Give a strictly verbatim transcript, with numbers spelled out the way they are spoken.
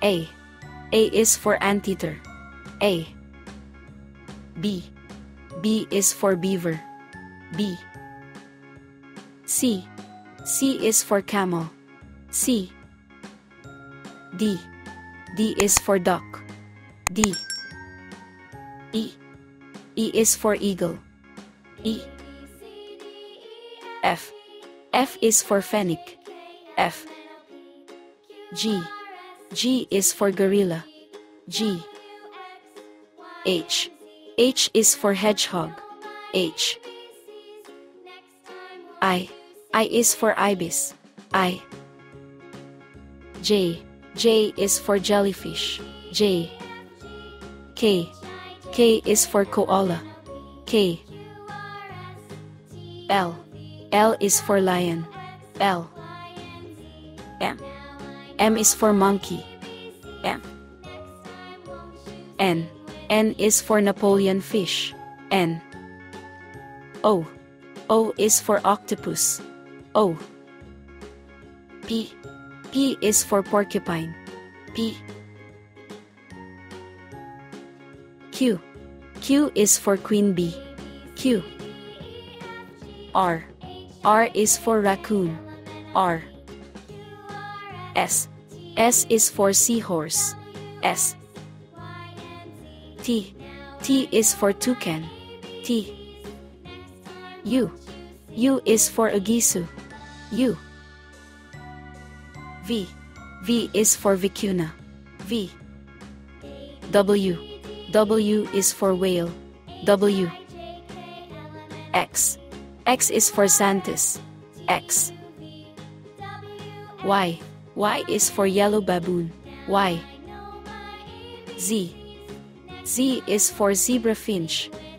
A. A is for anteater. A. B. B is for beaver. B. C. C is for camel. C. D. D is for duck. D. E. E is for eagle. E. F. F is for fennec. F. G. G is for gorilla. G. H. H is for hedgehog. H. I. I is for ibis. I. J. J is for jellyfish. J. K. K is for koala. K. L. L is for lion. L. M. M is for monkey. M. N. N is for Napoleon fish. N. O. O is for octopus. O. P. P is for porcupine. P. Q. Q is for queen bee. Q. R. R is for raccoon. R. S. S is for seahorse. S. T. T is for toucan. T. U. U is for agisu. U. V. V is for vicuna. V. W. W is for whale. W. X. X is for Xanthus. X. Y. Y is for yellow baboon. Y. Z. Z is for zebra finch.